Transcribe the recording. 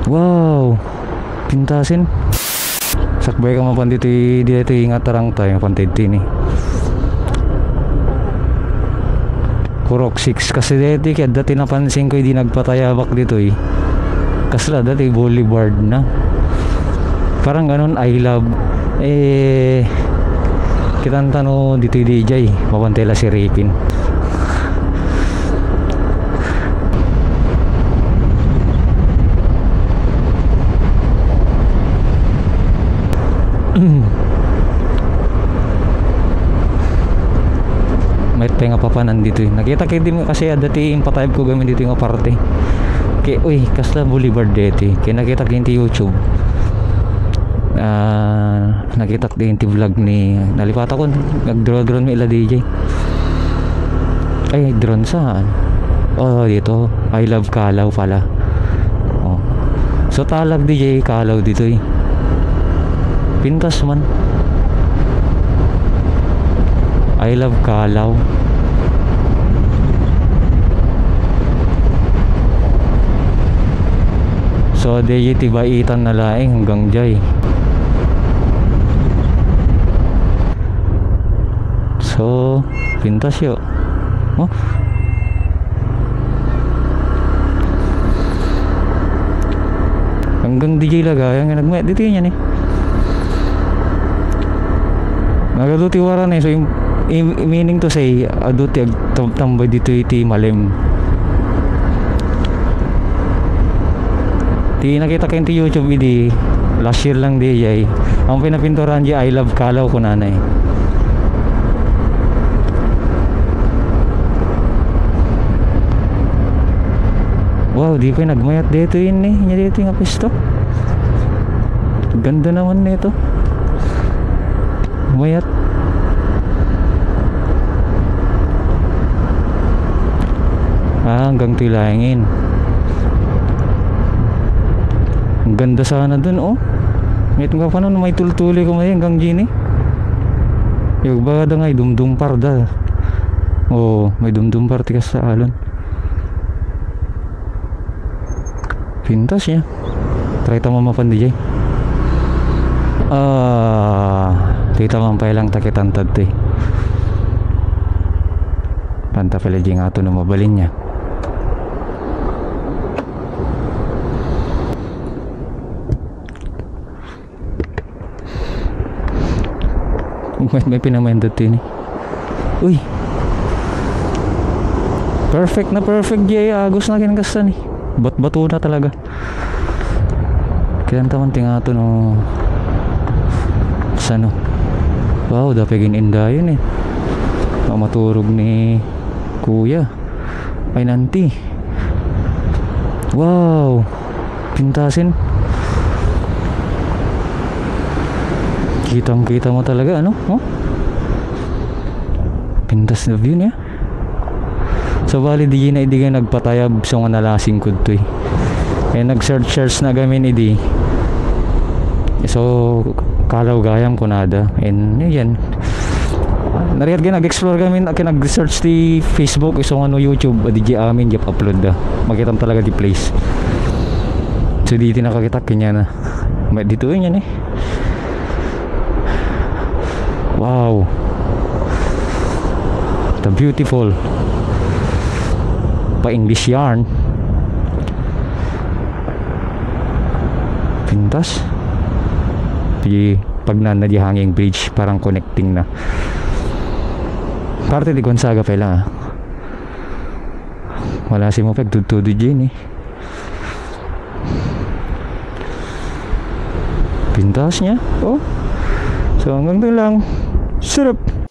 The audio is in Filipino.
Wow, pintasin. Sakbay ka mapan dito ingat tarang tayo pantid ini. Kurok 6 kasi dito kaya dati napansin ko hindi nagpatayabak dito kasla dati boulevard na. Parang ganun I love kitanta no dito DJ mapantela si Ripin. May tenga pa nandito nakita kayo din kasi dati yung patayab ko gamin dito yung aparte kaya uy kasla boulevard dito kaya nakita kayo yung YouTube nakita ko yung vlog ni nalipata ko nag-drone may ila DJ ay drone saan dito I love Kalaw pala so talag DJ Kalaw dito pintas man I love Kalaw. So DJ tibaitan na laing hanggang jay. So pintas yun hanggang DJ lagay ang nagmet dito yan nagaduti waran so yung meaning to say aduti tambay dito iti malim di nakita kayo ti YouTube di last year lang di jay ang pinapinturan di I love Kalaw ko nanay. Wow di pa nagmayat dito yun nya dito yung apisto ganda naman nito mayat hanggang tilangin ang ganda sana dun may tunga pa nun may tultuli ko may hanggang gini yung baga da nga dumdumpar da may dumdumpar tikas sa alon pintas niya try tama mapan DJ kita mampay lang takitantad panta pala di nga ito na mabalin niya may pinamendot ini uy perfect na perfect jay agos na kinakasta bato na talaga kaya taman tinga ito no sano wow dapegin inda yun maturog ni kuya ay nanti wow pintasin kitang kita mo talaga pintas na view niya so bali di na hindi ka nagpatayab so nga nalasing ko ito nag search na gamin idi so Kalaw gayam ko nada and yan nariyad ka nag-explore kami nag-search di Facebook isang YouTube di amin di upload makitam talaga di place so dito nakakita kanya na dito yun wow the beautiful pa English yarn pintas di pagnana di hanging bridge parang connecting na parte di Gonzaga pala wala si mo pagtutudo dyan pintas niya so hanggang doon lang sarap.